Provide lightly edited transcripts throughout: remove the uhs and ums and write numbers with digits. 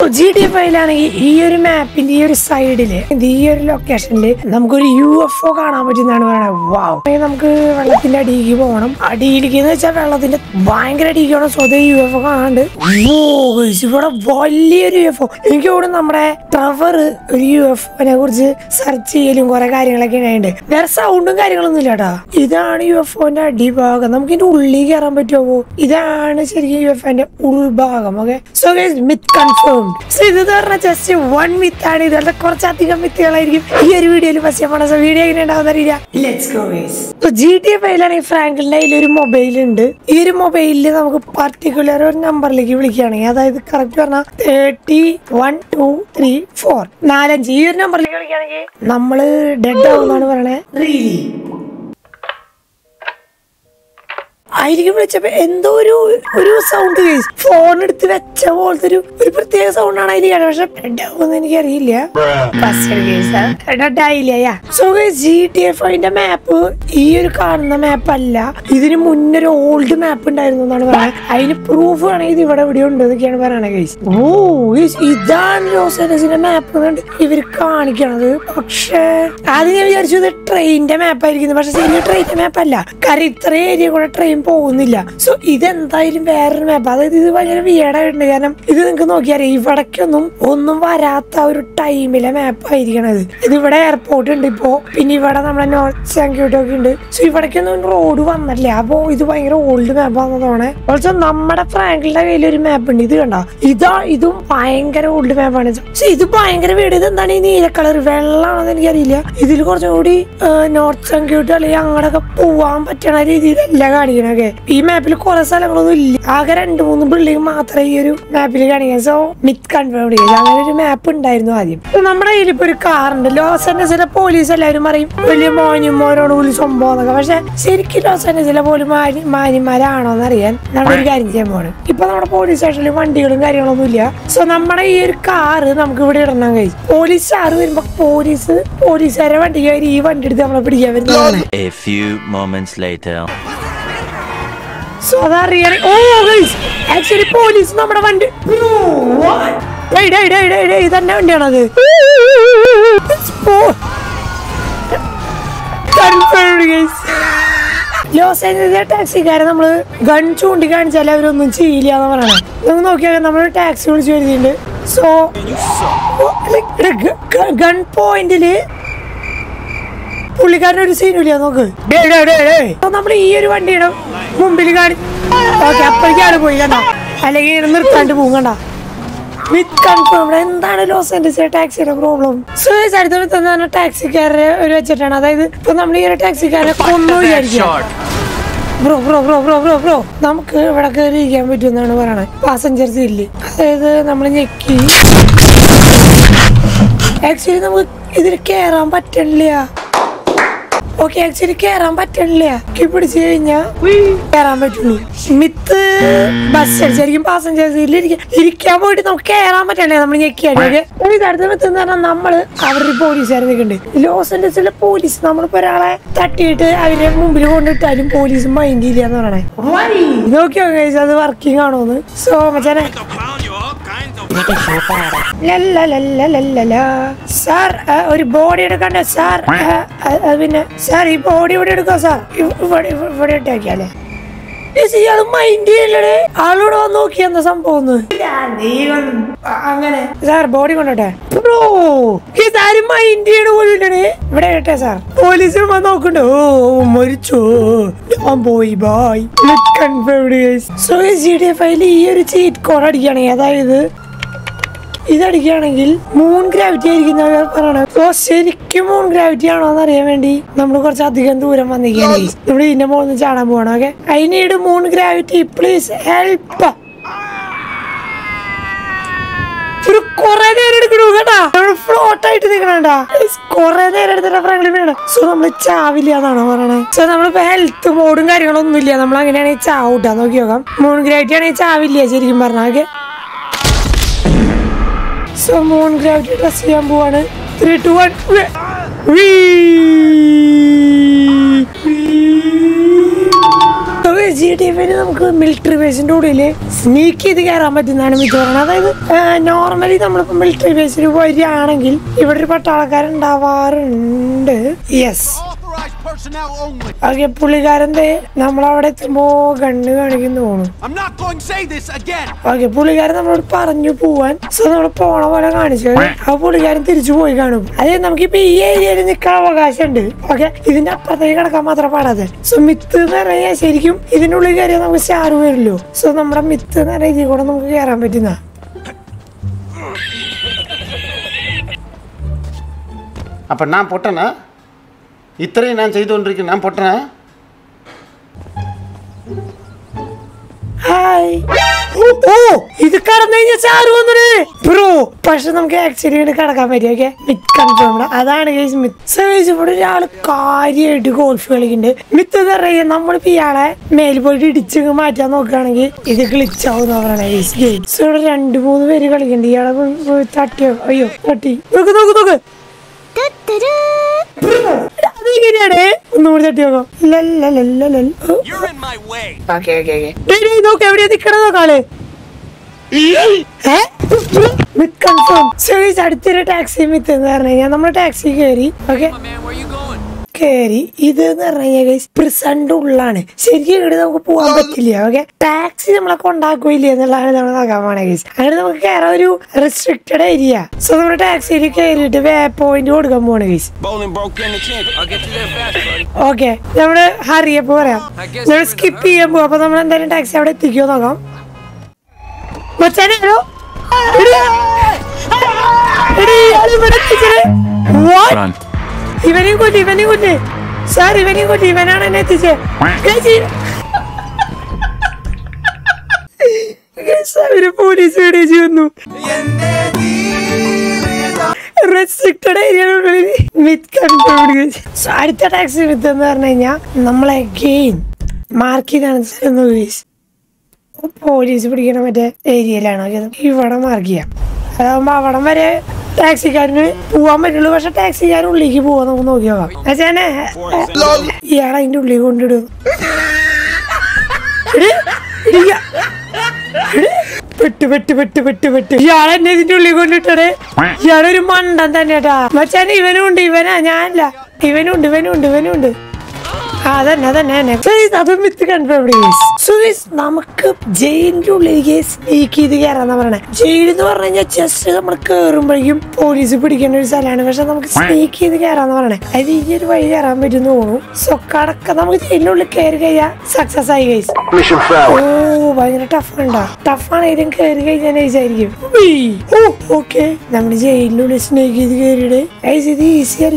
GTA5 ഈ ഒരു മാപ്പിന്റെ ഈ ഒരു സൈഡില് ഈ ഒരു ലൊക്കേഷനില് നമുക്കൊരു UFO കാണാൻ പറ്റുന്നതാണ് പറയുന്നത്. വാവ്, നമുക്ക് വെള്ളത്തിന്റെ അടിയിലേക്ക് പോകണം. അടിയിലേക്ക് എന്ന് വെച്ചാൽ വെള്ളത്തിന്റെ ഭയങ്കര അടിയിലേക്ക് പോകണം. സ്വതേ UFO കാണാണ്ട് ഇവിടെ വലിയൊരു UFO. എനിക്ക് ഇവിടെ നമ്മുടെ ട്രവർ ഒരു UFOനെ കുറിച്ച് സെർച്ച് ചെയ്യലും കുറെ കാര്യങ്ങളൊക്കെ ഉണ്ട്. വേറെ സൗണ്ടും കാര്യങ്ങളൊന്നും ഇല്ല കേട്ടാ. ഇതാണ് UFOന്റെ അടിഭാഗം. നമുക്ക് ഇതിന്റെ ഉള്ളിൽ കയറാൻ പറ്റുമോ? ഇതാണ് ശരിക്കും UFOന്റെ ഉൾഭാഗം. Okay, so guys myth confirmed. So ഇത് പറഞ്ഞ ജസ്റ്റ് വൺ മിത്ത് ആണ്. ഇതുപോലെ കുറച്ചധികം മിത്തുകളായിരിക്കും ഈ ഒരു വീഡിയോയിൽ ഫസ്റ്റ് പോണ. സോ വീഡിയോ എങ്ങനെ ഉണ്ടാവുന്ന അറിയില്ല. Let's go guys. So GTA5 ഫ്രാങ്കിളിന്റെ കയ്യിൽ ഒരു മൊബൈൽ ഉണ്ട്. ഈ ഒരു മൊബൈലിൽ നമുക്ക് പർട്ടിക്കുലർ ഒരു നമ്പറിലേക്ക് വിളിക്കുകയാണെങ്കിൽ, അതായത് കറക്റ്റ് പറഞ്ഞാൽ 301234 45 ഈ ഒരു നമ്പറിലേക്ക് വിളിക്കുകയാണെങ്കിൽ നമ്മള് ഡെഡ് ആവുന്നാണ് പറയണേ. റിയലി ആയിരിക്കും വിളിച്ചപ്പോ എന്തോ ഒരു സൗണ്ട് കേസ് ഫോൺ എടുത്ത് വെച്ച പോലത്തെ ഒരു പ്രത്യേക സൗണ്ടാണ് അതിൽ കാണുന്നത്. പക്ഷെ ഡെഡാവുമെന്ന് എനിക്കറിയില്ല. സോ GTA5 മാപ്പ് ഈ ഒരു കാണുന്ന മാപ്പ് അല്ല. ഇതിന് മുന്നൊരു ഓൾഡ് മാപ്പ് ഉണ്ടായിരുന്നു എന്നാണ് പറയുന്നത്. അതിന് പ്രൂഫ് വേണമെങ്കിൽ ഇത് ഇവിടെ എവിടെ ഉണ്ട് എന്നൊക്കെയാണ് പറയണത് ഗൈസ്. ഓ ഇതാണ് ലോസ് ആഞ്ചലസിന്റെ മാപ്പ് ഇവർ കാണിക്കണത്. പക്ഷെ അത് ഞാൻ വിചാരിച്ചു ട്രെയിനിന്റെ മാപ്പ് ആയിരിക്കുന്നു. പക്ഷെ ശരി ട്രെയിനിന്റെ മാപ്പ് അല്ല. കാരണം ഇത്രയും ഏരിയ കൂടെ ട്രെയിൻ പോകുന്നില്ല. സോ ഇതെന്തായാലും വേറൊരു മാപ്പ്. അതായത് ഇത് ഭയങ്കര വിയേഡായിട്ടുണ്ട്. കാരണം ഇത് നിങ്ങൾക്ക് നോക്കിയാൽ ഇവിടേക്കൊന്നും വരാത്ത ഒരു ടൈമിലെ മാപ്പ് ആയിരിക്കണത്. ഇത് ഇവിടെ എയർപോർട്ട് ഉണ്ട് ഇപ്പോ. പിന്നെ ഇവിടെ നമ്മുടെ നോർത്ത് സാങ്ക്യൂട്ട് ഒക്കെ ഉണ്ട്. സോ ഇവിടേക്കൊന്നും റോഡ് വന്നില്ല. അപ്പോ ഇത് ഭയങ്കര ഓൾഡ് മാപ്പ് ആണെന്ന് തോന്നേ. ഓൾസോ നമ്മുടെ ഫ്രാങ്കിളിന്റെ കയ്യിൽ ഒരു മാപ്പ് ഉണ്ട്. ഇത് കണ്ടോ, ഇതും ഭയങ്കര ഓൾഡ് മാപ്പാണ്. സോ ഇത് ഭയങ്കര വീട്. ഇത് എന്താണ് ഈ നീല കളർ വെള്ളമാണെന്ന് എനിക്കറിയില്ല. ഇതിൽ കുറച്ചും കൂടി നോർത്ത് സാങ്ക്യൂട്ട് അല്ലെങ്കിൽ അങ്ങോട്ടൊക്കെ പോവാൻ പറ്റണ രീതിയിലല്ല കാണിക്കണ. ഈ മാപ്പിൽ കുറെ സ്ഥലങ്ങളൊന്നും ഇല്ല. ആകെ 2-3 ബിൽഡിംഗ് മാത്രമേ ഈ ഒരു മാപ്പിൽ കാണിക്കാൻ. സോ മിത്ത് കൺഫേം ചെയ്ത് അങ്ങനെ ഒരു മാപ്പ് ഉണ്ടായിരുന്നു ആദ്യം. നമ്മുടെ കയ്യിലിപ്പോ ഒരു കാറുണ്ട്. ലോസ് ആഞ്ചലസിലെ പോലീസ് എല്ലാവരും പറയും വലിയ മോനിമാരോട് പോലും സംഭവം എന്നൊക്കെ. പക്ഷെ ശരിക്കും ലോസ് ആഞ്ചലസിലെ പോലും മാന്യന്മാരാണോ എന്നറിയാൻ നമ്മളൊരു കാര്യം ചെയ്യാൻ പോണ്. ഇപ്പൊ നമ്മുടെ പോലീസ് സ്റ്റേഷനിൽ വണ്ടികളും കാര്യങ്ങളൊന്നും ഇല്ല. സോ നമ്മുടെ ഈ ഒരു കാറ് നമുക്ക് ഇവിടെ ഇടണം കഴിയും. പോലീസ് കാറ് വരുമ്പോ പോലീസുകാരെ വണ്ടി കയറി ഈ വണ്ടി എടുത്ത് നമ്മളെ പിടിക്കാൻ വരുന്നതാണ്. സോ അതറിയാൻ ആക്ച്വലി പോലീസ് നമ്മുടെ വണ്ടി ഇതന്നെ വണ്ടിയാണത്. ലോസ് ആഞ്ചലസിലെ ടാക്സിക്കാരെ നമ്മള് ഗൺ ചൂണ്ടിക്കാണിച്ചാൽ അവരൊന്നും ചെയ്യില്ല എന്ന് പറയണം. നമുക്ക് നോക്കിയാൽ നമ്മൾ ടാക്സി വിളിച്ചു വരുന്നുണ്ട്. സോ ഗൺ പോയിന്റില് പുള്ളിക്കാരനൊരു സീനില്ല. നോക്ക്, നമ്മൾ ഈ ഒരു വണ്ടിയുടെ മുമ്പിൽ കാണി. ഓക്കെ, അപ്പോഴേക്കാണ് പോയി കണ്ട. അല്ലെങ്കിൽ നിർത്താണ്ട് പോകും കണ്ട. With confirm. എന്താണ് ലോസ് ആഞ്ചലസിലെ ടാക്സിയുടെ പ്രോബ്ലം? സോ അടുത്ത ടാക്സിക്കാരെ ഒരു വെച്ചിട്ടാണ്. അതായത് ഇപ്പൊ നമ്മൾ ഈ ഒരു ടാക്സിക്കാരെ കൊന്നു വിചാരിക്കും. ബ്രോ നമുക്ക് ഇവിടെ കയറി ഇരിക്കാൻ പറ്റുമെന്നാണ് പറയണത്. പാസഞ്ചർ സീറ്റില്. അതായത് നമ്മൾ ഞെക്കി. ആക്ച്വലി നമുക്ക് ഇതിൽ കേറാൻ പറ്റില്ല. ഓക്കെ, ആക്ച്വലി കേറാൻ പറ്റില്ല. പിടിച്ചു കഴിഞ്ഞാൽ കേറാൻ പറ്റുള്ളൂ. മിത്ത് ബസ് ശരിക്കും പാസഞ്ചർ സീറ്റിൽ ഇരിക്കാൻ പോയിട്ട് നമുക്ക് കേറാൻ പറ്റില്ല. നമ്മൾ ഞെക്കിയാലേ. അടുത്ത മിത്ത് എന്ന് പറഞ്ഞാൽ നമ്മള് അവരുടെ പോലീസുകാരെ നിൽക്കുന്നുണ്ട്. ലോസ് ആഞ്ചലസിലെ പോലീസ് നമ്മളിപ്പോ ഒരാളെ തട്ടിയിട്ട് അവരുടെ മുമ്പിൽ കൊണ്ടിട്ടാലും പോലീസ് മൈൻഡ് ഇല്ല എന്ന് പറയണേ. നോക്കിയോ ഗൈസ് അത് വർക്കിംഗ് ആണോന്ന്. സോ മച്ചാനെ സാർ ഒരു ബോഡി എടുക്കണ്ടേ സാർ? പിന്നെ സാർ ഈ ബോഡി ഇവിടെ എടുക്കാം സാർ. ഇവിടെ ഇട്ടേക്കല്ലേ അത് മൈൻഡ് ചെയ്യല്ലേ. ആളോട് വന്ന് നോക്കി എന്താ സംഭവം അങ്ങനെ. സാർ ബോഡി കൊണ്ടോട്ടെ. ബ്രോ ഇതാരും മൈൻഡ് ചെയ്യണ പോലും ഇവിടെ ഇട്ടെ സാർ. പോലീസ് നോക്കണ്ടോ? ഓ മരിച്ചോ? പോയി ബൈ. സോ GTA5 ഈ ഒരു ചീറ്റ് കോഡ് അടിക്കുകയാണെങ്കിൽ, അതായത് ഇതടിക്കുകയാണെങ്കിൽ മൂൺ ഗ്രാവിറ്റി ആയിരിക്കും പറയണത്. സോ ശരിക്കും മൂൺ ഗ്രാവിറ്റി ആണോ എന്ന് അറിയാൻ വേണ്ടി നമ്മൾ കുറച്ചധികം ദൂരം വന്നിരിക്കുകയാണ്. നമ്മൾ ഇതിന്റെ മുകളിൽ നിന്ന് ചാടാൻ പോകണം. Okay, I need moon gravity please help. കൊറേ നേരം എടുക്കണു കേട്ടാ. ഫ്ലോട്ട് ആയിട്ട് നിൽക്കണേട്ടാ. കൊറേ നേരം എടുത്തിട്ട് ഫ്രാങ്ക്ലിൻ വേണം. സോ നമ്മള് ചാവില്ല എന്നാണോ പറയണേ. സോ നമ്മളിപ്പോ ഹെൽത്ത് മോഡും കാര്യങ്ങളൊന്നും ഇല്ല. നമ്മൾ അങ്ങനെയാണെങ്കിൽ ചാവൂട്ടാ. നോക്കി നോക്കാം. മൂൺ ഗ്രാവിറ്റി ആണെങ്കിൽ ചാവില്ല ശരിക്കും പറഞ്ഞാൽ. Okay, so moon gravity dress ചെയ്യാൻ പോവാണ്. 3, 2, 1 GTA5 നമുക്ക് മിലിറ്ററി ബേസിന്റെ ഉള്ളില് സ്നീക്ക് ചെയ്ത് കയറാൻ പറ്റുന്നതാണ് മിത്ത് പറയുന്നത്. അതായത് നോർമലി നമ്മളിപ്പോ മിലിറ്ററി ബേസിൽ വരികയാണെങ്കിൽ ഇവിടെ ഒരു പട്ടാളക്കാരുണ്ടാവാറുണ്ട്. യെസ് ഓക്കെ, പുള്ളിക്കാരന്റെ നമ്മളവിടെ എത്തുമ്പോ കണ്ണ് കാണിക്കുന്നു തോന്നുന്നു. ഓക്കെ, പുള്ളിക്കാരൻ നമ്മളോട് പറഞ്ഞു പോവാൻ. സോ നമ്മൾ പോണ പോലെ കാണിച്ചത് ആ പുള്ളിക്കാരൻ തിരിച്ചു പോയി കാണും. അതായത് നമുക്കിപ്പോ ഈ ഏരിയയിൽ നിൽക്കാൻ അവകാശം ഉണ്ട്. ഓക്കെ, ഇതിന്റെ അപ്പുറത്തേക്ക് കിടക്കാൻ മാത്രം പാടാതെ. സോ മിത്ത് എന്ന് പറഞ്ഞാൽ ശരിക്കും ഇതിന്റെ ഉള്ളിൽ കയറിയാൽ നമുക്ക് സ്റ്റാർ വരില്ലോ. സോ നമ്മുടെ മിത്ത് എന്ന് പറഞ്ഞാൽ ഇതിൽ കൂടെ നമുക്ക് കയറാൻ പറ്റുന്ന. അപ്പൊ ഞാൻ പൊട്ടനാ? ഇത്രയും ഞാൻ ചെയ്തുകൊണ്ടിരിക്കുന്നു, ഞാൻ പൊട്ടനാ? ഇത് കടന്നു കഴിഞ്ഞാൽ ചാറ് വന്നേ ബ്രോ. പക്ഷെ നമുക്ക് ആക്ച്വലി കടക്കാൻ പറ്റും. Okay, myth confirmed. അതാണ് ഗൈസ് മിത്ത്. ഇവിടെ ഒരാള് കാര്യമായിട്ട് ഗോൾഫ് കളിക്കുന്നുണ്ട്. മിത്ത് എന്ന് പറയുക നമ്മളിപ്പോ ഇയാളെ മേൽ പോയിട്ട് ഇടിച്ച് മാറ്റാൻ നോക്കുകയാണെങ്കിൽ ഇത് ഗ്ലിച്ചാവും പറയണേ ഗൈസ്. ഗെയിംസ് ഇവിടെ 2-3 പേര് കളിക്കുന്നുണ്ട്. ഇയാളെ തട്ടിയോ? അയ്യോ തട്ടി. നോക്ക് നോക്ക് നോക്ക്, അതെങ്ങനെയാണ്? ഒന്നുകൂടി തട്ടി നോക്കാം. നോക്ക് എവിടെയാ നിക്കണ നോക്കാള്. അടുത്തൊരു ടാക്സി മിത്ത് എന്ന് പറഞ്ഞു കഴിഞ്ഞാൽ നമ്മള് ടാക്സി കയറി. ഓക്കെ, കയറി ഇത് എന്ന് പറഞ്ഞു കഴിഞ്ഞാൽ പ്രിസന്റ് ഉള്ളാണ്. ശരിക്കും ഇവിടെ നമുക്ക് പോകാൻ പറ്റില്ല. ഓക്കെ, ടാക്സി നമ്മളെ കൊണ്ടാക്കില്ല എന്നുള്ളതാണ് നമ്മൾ നോക്കാൻ പോണേ ഗൈസ്. അങ്ങനെ നമുക്ക് കയറാൻ ഒരു റെസ്ട്രിക്റ്റഡ് ഏരിയ. സോ നമ്മുടെ ടാക്സിയിൽ കയറിയിട്ട് വേ പോയിന്റ് കൊടുക്കാൻ പോണേ ഗൈസ്. ഓക്കെ, നമ്മള് ഹറിയപ്പോ പറയാം. നമ്മൾ സ്കിപ്പ് ചെയ്യാൻ പോകും. അപ്പൊ നമ്മൾ എന്തായാലും ടാക്സി അവിടെ എത്തിക്കോ നോക്കാം. ഇവനെയും കൂട്ടി സാർ, ഇവനെയും കൂട്ടി. ഇവനാണ് എന്നെ എത്തിച്ചേ. പോലീസ് വിളിച്ചു വന്നു. റെസ്ട്രിക്റ്റഡ് ഏരിയയിലുള്ളിൽ അടുത്ത ടാക്സി മിത്ത് എന്ന് പറഞ്ഞു കഴിഞ്ഞാൽ നമ്മളെ ഗെയിം മാർക്ക് ചെയ്താണ്. പോലീസ് പിടിക്കണ മറ്റേ ഏരിയയിലാണ്. ഇവിടെ മാർക്ക് ചെയ്യാം. അതാകുമ്പോ അവിടം വരെ ടാക്സിക്കാരന് പോവാൻ പറ്റുള്ളൂ. പക്ഷെ ടാക്സിക്കാരൻ ഉള്ളിലേക്ക് പോവാൻ നമുക്ക് നോക്കി നോക്കാം. അച്ഛനെ ഇയാളെ അതിന്റെ ഉള്ളിൽ കൊണ്ടിടും. പെട്ട് ഇയാളെന്നെ ഇതിന്റെ ഉള്ളിൽ കൊണ്ടിട്ടേ. ഇയാളൊരു മണ്ടൻ തന്നെ കേട്ടാ മച്ചാൻ. ഇവനുണ്ട്, ഇവനാ ഞാനല്ല. ഇവനുണ്ട്. അതും മിത്ത് കൺഫേം. നമുക്ക് ജയിലിന്റെ ഉള്ളിലേക്ക് സ്നീക്ക് ചെയ്ത് കയറാന്നാ പറയണേ. ജയിൽ എന്ന് പറഞ്ഞു കഴിഞ്ഞാൽ ജസ്റ്റ് നമ്മൾ കേറുമ്പോഴേക്കും പോലീസ് പിടിക്കേണ്ട ഒരു സ്ഥലമാണ്. പക്ഷെ നമുക്ക് സ്നീക്ക് ചെയ്ത് കയറാന്ന് പറയണേ. അത് ഈ ഒരു വഴി കയറാൻ പറ്റും തോന്നുന്നു. സോ കടക്ക നമുക്ക് ജയിലിന്റെ ഉള്ളിൽ കയറി കഴിഞ്ഞാൽ സക്സസ് ആയി ഗൈസ്. ഓ ഭയങ്കര ടഫാണെങ്കിലും കയറി കഴിഞ്ഞാൽ നൈസായിരിക്കും. ഓക്കെ, നമ്മുടെ ജയിലിന്റെ ഉള്ളിൽ സ്നീക്ക് ചെയ്ത് കയറിയിട്ട് ഗൈസ് ഇത് ഈസി അല്ല.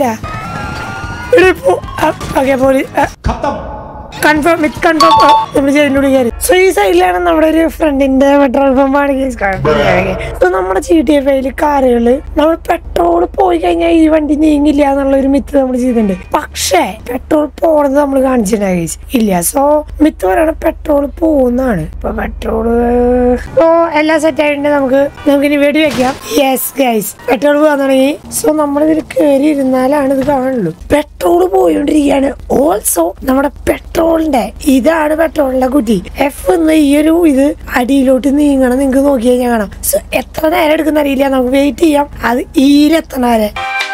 നമ്മൾ ജയിലിലൂടെ കയറി. സോ ഈ സൈഡിലാണ് നമ്മുടെ ഒരു ഫ്രണ്ടിന്റെ പെട്രോൾ പമ്പാണ്. നമ്മുടെ GTA 5 കാറുകള് നമ്മൾ പെട്രോൾ പോയി കഴിഞ്ഞാൽ ഈ വണ്ടി നീങ്ങില്ല എന്നുള്ള ഒരു മിത്ത് നമ്മൾ ചെയ്തിട്ടുണ്ട്. പക്ഷേ പെട്രോൾ പോണത് നമ്മൾ കാണിച്ചിട്ടുണ്ടായി ഇല്ല. സോ മിത്ത് പറയണ പെട്രോൾ പോകുന്നതാണ്. ഇപ്പൊ പെട്രോള് എല്ലാം സെറ്റ് ആയിട്ടുണ്ട്. നമുക്കിനി വെടി വെക്കാം. യെസ് ഗൈസ്, പെട്രോൾ പോകാൻ തുടങ്ങി. സോ നമ്മളിതിൽ കയറി ഇരുന്നാലാണ് ഇത് കാണുള്ളൂ. പെട്രോൾ പോയോണ്ടിരിക്കുകയാണ്. ഓൾസോ നമ്മുടെ പെട്രോളിന്റെ ഇതാണ് പെട്രോളിന്റെ കുറ്റി. F എന്ന് ഈ ഒരു ഇത് അടിയിലോട്ട് നീങ്ങണം. നിങ്ങൾക്ക് നോക്കി കഴിഞ്ഞാൽ കാണാം. സോ എത്ര നേരം എടുക്കുന്ന അറിയില്ല. നമുക്ക് വെയിറ്റ് ചെയ്യാം അത് ഈലെത്തണ വരെ.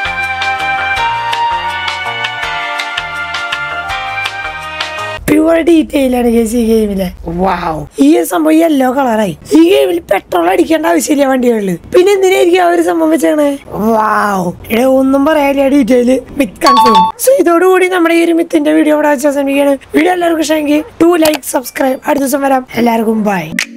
പ്യുവർ ഡീറ്റെയിൽ ആണ് ഈ ഗെയിമിലെ. വാവ്, ഈ സംഭവം യെല്ലോ കളറായി. ഈ ഗെയിമിൽ പെട്രോൾ അടിക്കേണ്ട ആവശ്യമില്ല വണ്ടികളില്. പിന്നെ എന്തിനായിരിക്കും ആ ഒരു സംഭവം വെച്ചാണ്. വാവ്, ഇവിടെ ഒന്നും പറയാനില്ല. Detail myth confirm. സോ ഇതോടുകൂടി നമ്മുടെ ഈ ഒരു മിത്തിന്റെ വീഡിയോ ഇവിടെ വെച്ച് അവസാനിപ്പിക്കുകയാണ്. വീഡിയോ എല്ലാവർക്കും ഇഷ്ടമെങ്കിൽ 2 ലൈക്ക്, സബ്സ്ക്രൈബ്. അടുത്ത ദിവസം വരാം. എല്ലാവർക്കും ബൈ.